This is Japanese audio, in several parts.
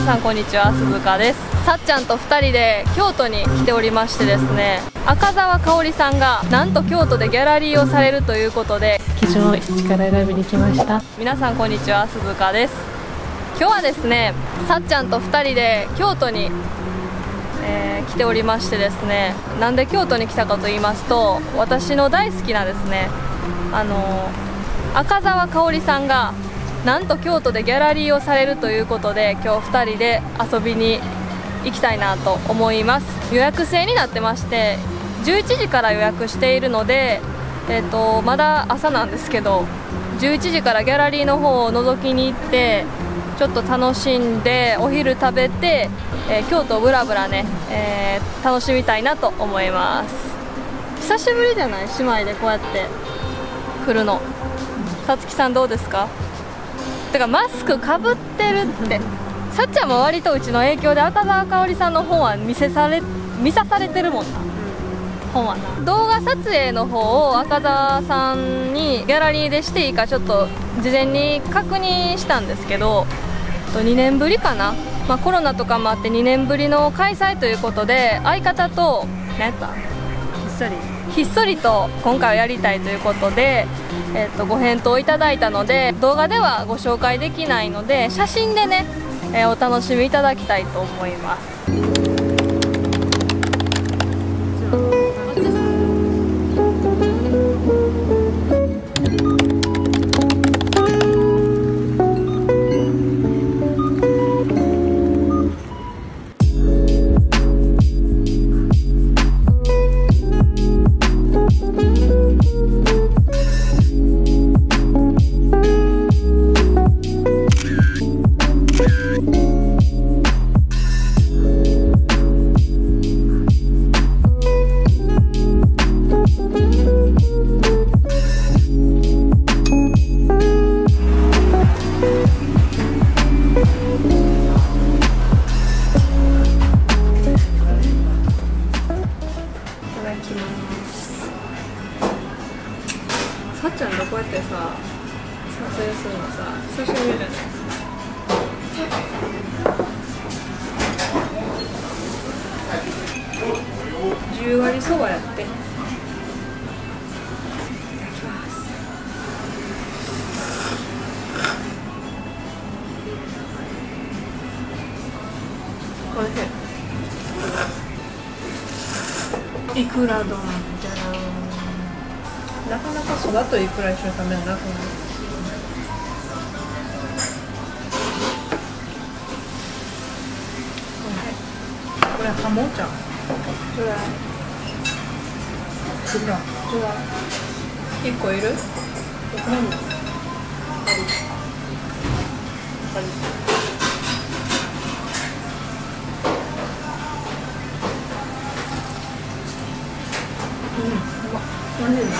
さんこんにちは、鈴鹿です。さっちゃんと2人で京都に来ておりましてですね、赤澤香織さんがなんと京都でギャラリーをされるということで記事を一から選びに来ました。 皆さんこんにちは、鈴鹿です。今日はですね、さっちゃんと2人で京都に、来ておりましてですね、なんで京都に来たかと言いますと、私の大好きなですね、赤澤香織さんがなんと京都でギャラリーをされるということで、今日2人で遊びに行きたいなと思います。予約制になってまして、11時から予約しているので、まだ朝なんですけど、11時からギャラリーの方を覗きに行ってちょっと楽しんでお昼食べて、京都をブラブラね、楽しみたいなと思います。久しぶりじゃない？姉妹でこうやって来るの。さつきさんどうですか？てかマスクかぶってるって。さっちゃんも割とうちの影響で赤澤香織さんの本は見さされてるもんな。本はな、動画撮影の方を赤澤さんにギャラリーでしていいかちょっと事前に確認したんですけど、2年ぶりかな、コロナとかもあって2年ぶりの開催ということで、相方と何やったひっそりと今回はやりたいということで、ご返答いただいたので、動画ではご紹介できないので写真でね、お楽しみいただきたいと思います。さっちゃんとこうやってさ、撮影するのさ、久しぶりじゃない？10割そばやって。いただきます。おいしい。いくら丼じゃらん。なかなかそばといくら一緒に食べるのなくない？これハモちゃん。ちょうだい。ちょうだい。1個いる？何？うまっ。何で？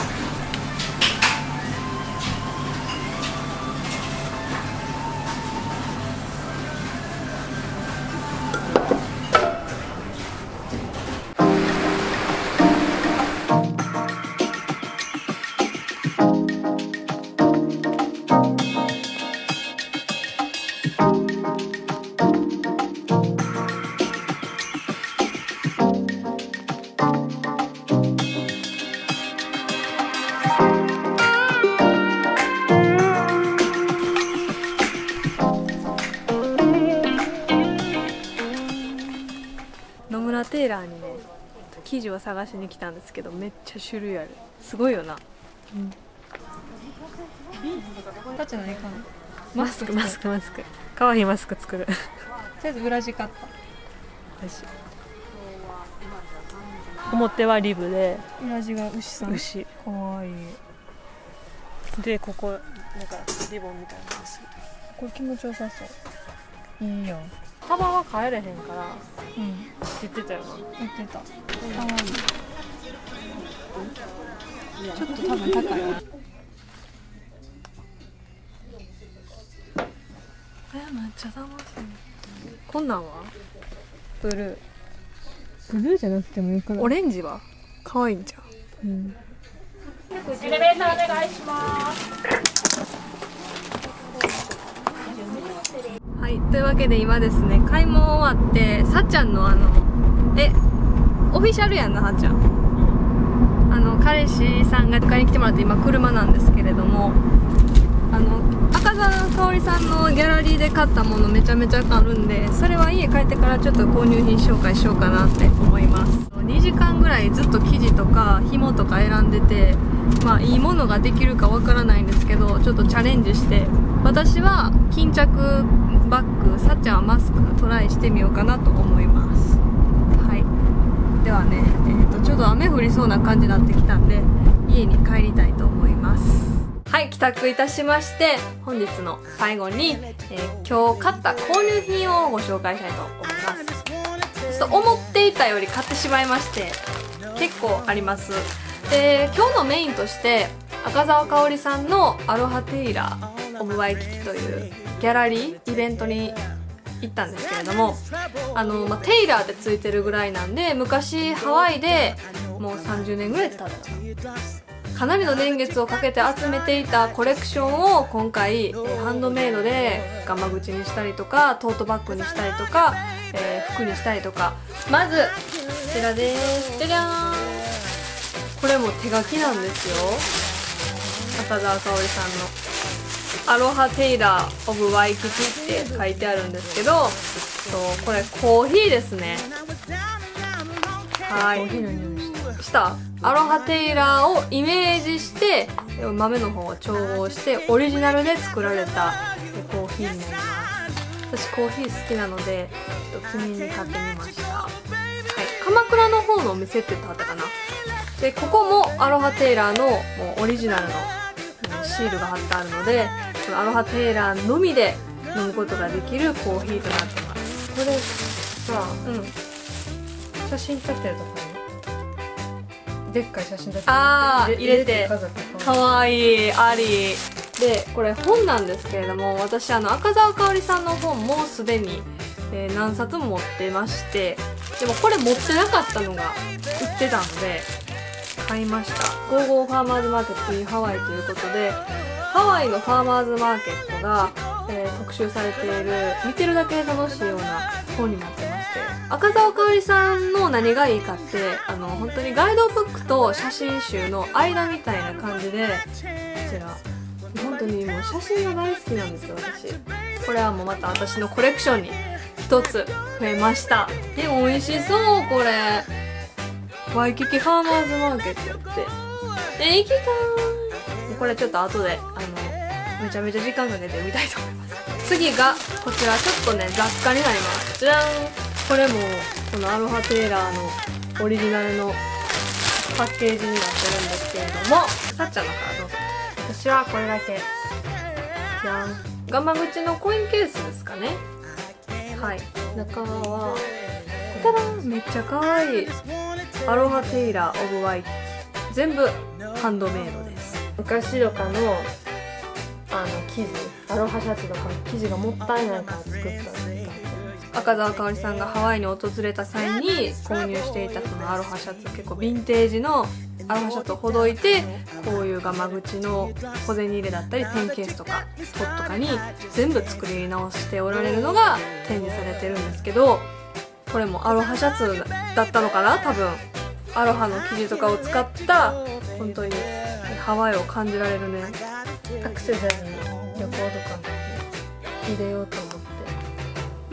野村テーラーにね、生地を探しに来たんですけど、めっちゃ種類ある。すごいよな。タッチ何かな？マスク。かわいいマスク作る。とりあえず裏地買った。よし。表はリブで、裏地が牛さん。牛。かわいい。でここなんかリボンみたいなやつ。これ気持ちよさそう。いいよ。幅は変えれへんから。言ってたよな。言ってた。かわいい。ちょっと多分高い。めっちゃ楽しい。こんなんは？ブルーじゃなくてもいいかな。オレンジは可愛いんじゃん。 エレベーターお願いします。 はい、 というわけで今ですね、買い物終わって、さっちゃんのオフィシャルやんな、はっちゃん。彼氏さんが迎えに来てもらって今車なんですけれども、赤澤香織さんのギャラリーで買ったものめちゃめちゃあるんで、それは家帰ってからちょっと購入品紹介しようかなって思います。2時間ぐらいずっと生地とか紐とか選んでて、まあいいものができるかわからないんですけど、ちょっとチャレンジして、私は巾着バッグ、さっちゃんはマスクトライしてみようかなと思います。はい、ではね、ちょっと雨降りそうな感じになってきたんで家に帰りたいと思います。はい、帰宅いたしまして、本日の最後に、今日買った購入品をご紹介したいと思います。ちょっと思っていたより買ってしまいまして、結構あります。で、今日のメインとして赤澤香織さんのアロハテイラーオブワイキキというギャラリーイベントに行ったんですけれども、テイラーってついてるぐらいなんで、昔ハワイでもう30年ぐらい経ったかな、かなりの年月をかけて集めていたコレクションを今回、ハンドメイドでガマ口にしたりとか、トートバッグにしたりとか、服にしたりとか。まずこちらです。じゃじゃーん。これも手書きなんですよ。赤澤香織さんのアロハテイラーオブワイキキって書いてあるんですけど、これコーヒーですね。はい、コーヒーの匂いしたアロハテイラーをイメージして、豆の方を調合してオリジナルで作られたコーヒーになります。私コーヒー好きなのでちょっと記念に買ってみました。はい、鎌倉の方のお店って言ってはったかな。で、ここもアロハテイラーのもうオリジナルのシールが貼ってあるので、このアロハテイラーのみで飲むことができるコーヒーとなってます。これさ、写真立ってるところにでっかい写真立って入れてかわいいありで、これ本なんですけれども、私赤澤香織さんの本もすでに、何冊も持ってまして、でもこれ持ってなかったのが売ってたので買いました。ゴーゴーファーマーズマーケットインハワイということで、ハワイのファーマーズマーケットが、特集されている見てるだけで楽しいような本になってまして、赤澤香織さんの何がいいかって、本当にガイドブックと写真集の間みたいな感じで、こちら本当にもう写真が大好きなんですよ、私。これはもうまた私のコレクションに一つ増えました。でも美味しそう、これワイキキファーマーズマーケットやって。行きたーい。これちょっと後でめちゃめちゃ時間かけてみたいと思います。次がこちら、ちょっとね雑貨になります。じゃん。これもこのアロハテイラーのオリジナルのパッケージになってるんですけれども、さっちゃんのからどうぞ。私はこれだけ。じゃん。ガマ口のコインケースですかね。はい、中はただめっちゃ可愛いアロハテイラーオブワイキキ、全部ハンドメイドです。昔とかの生地、アロハシャツとかの生地がもったいないから作った赤澤香織さんがハワイに訪れた際に購入していたそのアロハシャツ、結構ヴィンテージのアロハシャツをほどいて、こういうガマ口の小銭入れだったりペンケースとかポットとかに全部作り直しておられるのが展示されてるんですけど、これもアロハシャツだったのかな、多分。アロハの生地とかを使った本当にハワイを感じられるね、アクセサリーの旅行とかに入れようと思って、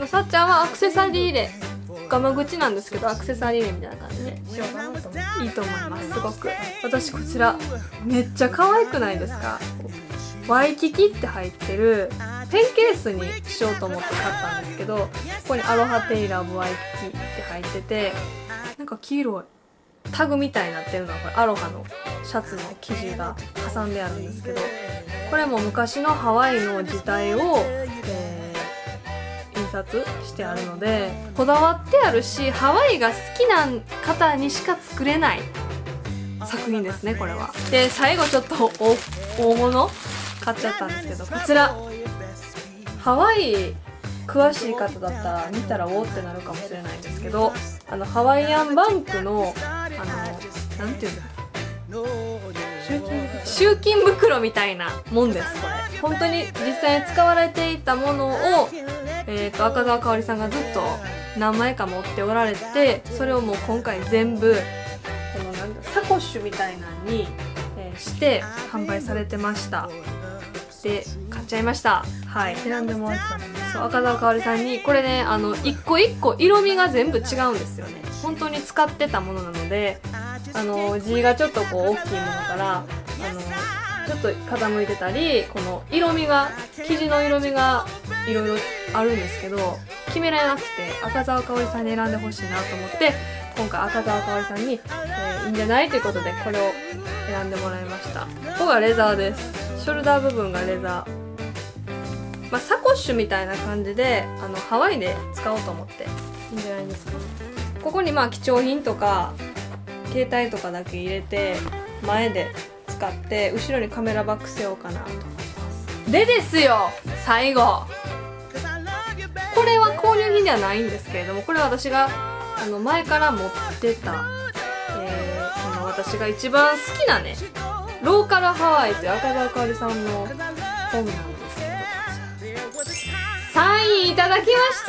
さっちゃんはアクセサリー入れ、ガマ口なんですけどアクセサリー入れみたいな感じでしようかなと思って。いいと思います、すごく。私こちらめっちゃ可愛くないですか。ワイキキって入ってるペンケースにしようと思って買ったんですけど、ここにアロハテイラーオブワイキキって入ってて、なんか黄色いタグみたいになってるのはこれアロハのシャツの生地が挟んであるんですけど、これも昔のハワイの字体を、印刷してあるのでこだわってあるし、ハワイが好きな方にしか作れない作品ですね、これは。で、最後ちょっと大物買っちゃったんですけど、こちらハワイ詳しい方だったら見たらおーってなるかもしれないんですけど、ハワイアンバンクのなんていうんだろう、集金袋みたいなもんです。これ本当に実際に使われていたものを赤澤香織さんがずっと何枚か持っておられて、それをもう今回全部このなんだサコッシュみたいなのに、して販売されてました。で買っちゃいました。はい、 選んでもらったのね。 そう赤澤香織さんにこれね一個一個色味が全部違うんですよね。本当に使ってたものなので地がちょっとこう大きいものからちょっと傾いてたり、この色味が生地の色味がいろいろあるんですけど決められなくて、赤澤香織さんに選んでほしいなと思って今回赤澤香織さんに、いいんじゃないということでこれを選んでもらいました。ここがレザーです。ショルダー部分がレザー、サコッシュみたいな感じでハワイで使おうと思っていいんじゃないですか。ここに貴重品とか携帯とかだけ入れて前で使って後ろにカメラバッグ背負おうかなと思います。でですよ、最後これは購入品ではないんですけれども、これは私が前から持ってた、私が一番好きなねローカルハワイという赤澤香織さんの本なんですけど、サインいただきま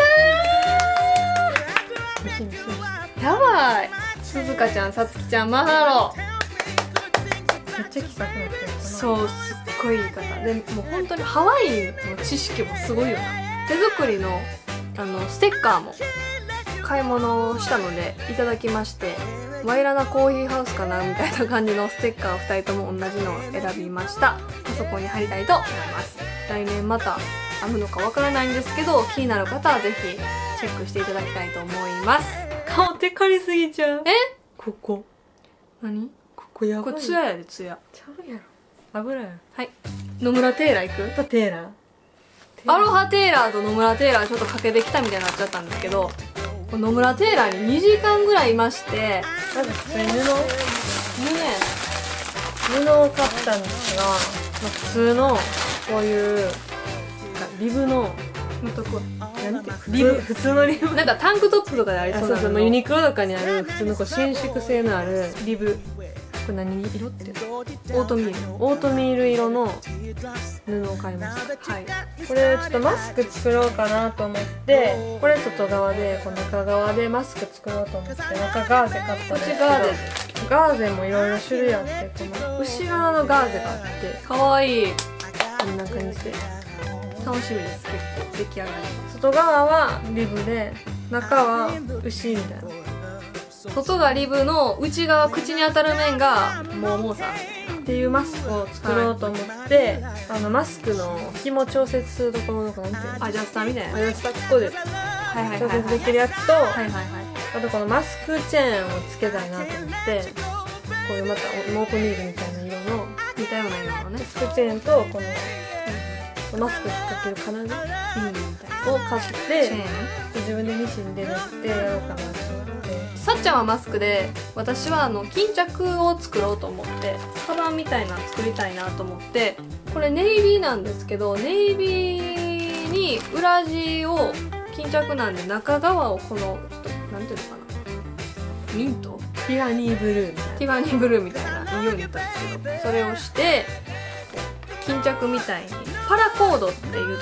したやばい。鈴鹿ちゃん、さつきちゃん、マハロめっちゃ気さくなってる。 そう、すっごいいい方で、もう本当にハワイの知識もすごいよな。手作りのステッカーも買い物をしたのでいただきまして、ワイラナコーヒーハウスかなみたいな感じのステッカーを2人とも同じのを選びました。パソコンに貼りたいと思います。来年またあるのかわからないんですけど、気になる方はぜひチェックしていただきたいと思います。 顔テカりすぎちゃう。 ここ何ここやばい。 これツヤやで、ツヤちゃうやろ。油やろ。 はい、野村テイラー行く？ テーラー。 アロハテイラーと野村テイラーちょっとかけてきたみたいになっちゃったんですけど、野村テイラーに2時間ぐらいいまして、 まず普通に布布を買ったんですが、普通のこういうリブの普通のリブなんかタンクトップとかでありそうなの。 ユニクロとかにある普通のこう伸縮性のあるリブ。 これ何色っていうの？ オートミール。 オートミール色の布を買いました。 はい。 これちょっとマスク作ろうかなと思って、これ外側でこの中側でマスク作ろうと思って中ガーゼ買ったんですけど、ガーゼもいろいろ種類あって、この後ろのガーゼがあってかわいい。 こんな感じで楽しみです。結構出来上がり。 外側はリブで中は牛みたいな。 外がリブの内側口に当たる面がモーモーさんっていうマスクを作ろうと思って、マスクの紐調節するところのなんていうの、 アジャスターみたいな。 アジャスターここで調節できるやつと、あとこのマスクチェーンをつけたいなと思って、こういうまたオートミールみたいな色の似たような色のねマスクチェーンとこのマスクにかける金具みたいを買って自分でミシンで縫ってやろうかなと思って。 さっちゃんはマスクで、私は巾着を作ろうと思って、カバンみたいなの作りたいなと思って、これネイビーなんですけど、ネイビーに裏地を巾着なんで中側をこのちょっとなんていうのかな、ミントティファニーブルーみたいな、 ティファニーブルーみたいないいように言ったんですけど、それをして巾着みたいにパラコードって言って、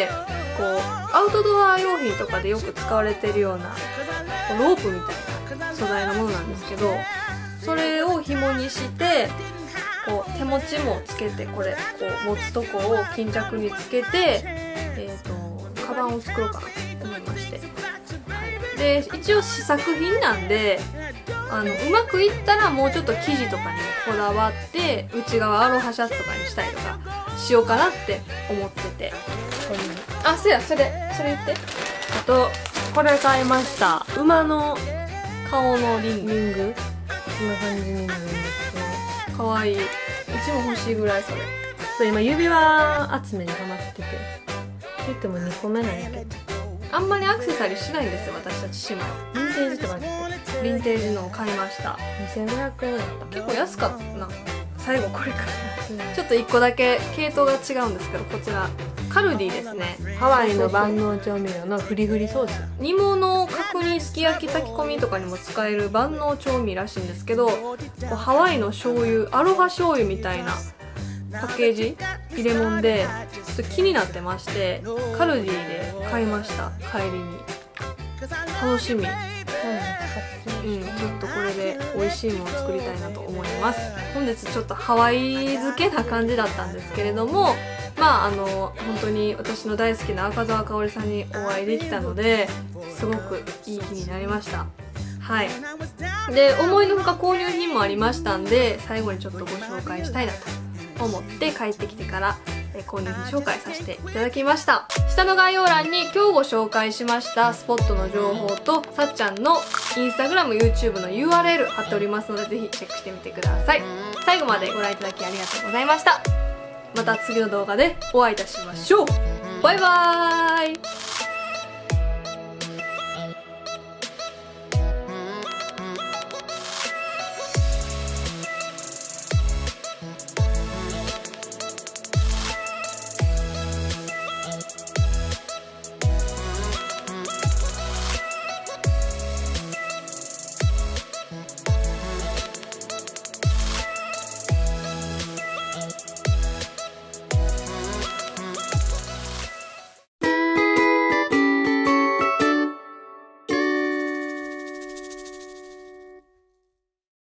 こうアウトドア用品とかでよく使われてるようなロープみたいな素材のものなんですけど、それを紐にしてこう手持ちもつけて、これこう持つとこを巾着につけて、カバンを作ろうかなと思いまして、で一応試作品なんでうまくいったらもうちょっと生地とかにもこだわって内側アロハシャツとかにしたりとかしようかなって思ってて、あ、そうや、それ言って。 あとこれ買いました。馬の顔のリング。 こんな感じになるんですけど、 かわいい。うちも欲しいぐらいそれ。 そう今指輪集めにハマってて、言っても2個目なんやけど、 あんまりアクセサリーしないんですよ私たち姉妹。 ヴィンテージとかってヴィンテージのを買いました。 2500円だった。 結構安かったな。最後これからちょっと1個だけ系統が違うんですけど、こちらカルディですね。 ハワイの万能調味料のフリフリソース。 煮物角煮すき焼き炊き込みとかにも使える万能調味らしいんですけど、こうハワイの醤油、アロハ醤油みたいなパッケージ入れ物で、 ちょっと気になってまして、カルディで買いました。帰りに楽しみ。ちょっとこれで美味しいものを作りたいなと思います。本日ちょっとハワイ漬けな感じだったんですけれども、本当に私の大好きな赤澤香織さんにお会いできたので、すごくいい日になりました。はい。で、思いのほか購入品もありましたんで、最後にちょっとご紹介したいなと思って帰ってきてから購入品紹介させていただきました。下の概要欄に今日ご紹介しましたスポットの情報とさっちゃんのインスタグラム YouTube の URL 貼っておりますので、ぜひチェックしてみてください。最後までご覧いただきありがとうございました。また次の動画でお会いいたしましょう。バイバーイ。